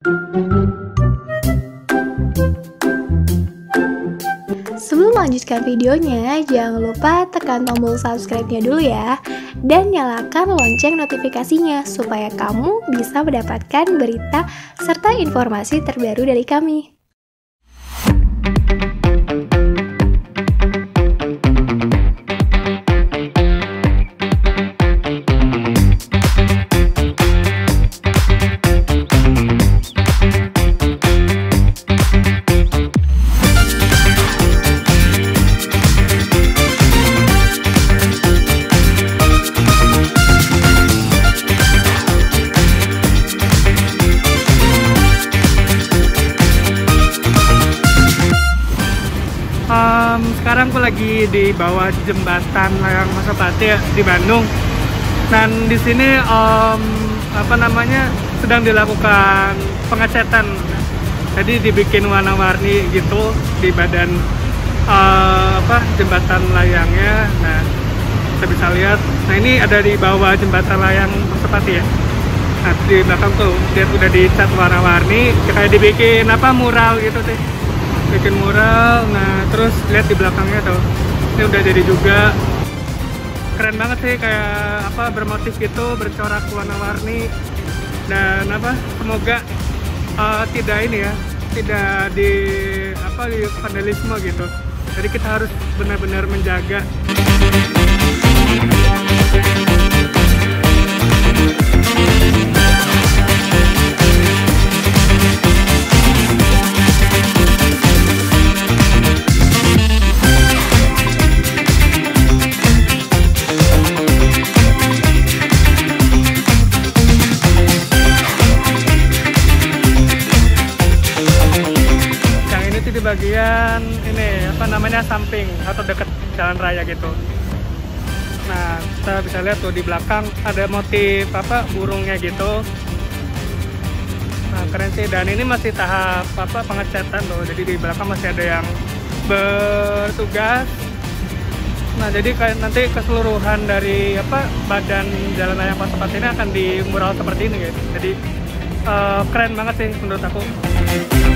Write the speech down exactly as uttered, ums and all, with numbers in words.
Sebelum melanjutkan videonya, jangan lupa tekan tombol subscribe-nya dulu ya. Dan nyalakan lonceng notifikasinya supaya kamu bisa mendapatkan berita serta informasi terbaru dari kami. Um, sekarang aku lagi di bawah jembatan Layang Masopati ya, di Bandung. Dan di sini um, apa namanya sedang dilakukan pengecatan. Jadi dibikin warna-warni gitu di badan uh, apa jembatan layangnya. Nah, kita bisa lihat. Nah, ini ada di bawah jembatan Layang Masopati ya. Nah, di belakang tuh dia udah dicat warna-warni, kayak dibikin apa mural gitu sih. Bikin mural. Nah, terus lihat di belakangnya tuh, ini udah jadi juga. Keren banget sih, kayak apa bermotif gitu, bercorak warna-warni. Dan apa semoga uh, tidak ini ya, tidak di apa di vandalisme gitu. Jadi kita harus benar-benar menjaga. Di bagian ini apa namanya samping atau dekat jalan raya gitu. Nah, kita bisa lihat tuh di belakang ada motif apa burungnya gitu. Nah, keren sih. Dan ini masih tahap apa pengecatan loh. Jadi di belakang masih ada yang bertugas. Nah, jadi kayak nanti keseluruhan dari apa badan jalan layang Masopati ini akan di mural seperti ini guys. Jadi uh, keren banget sih menurut aku.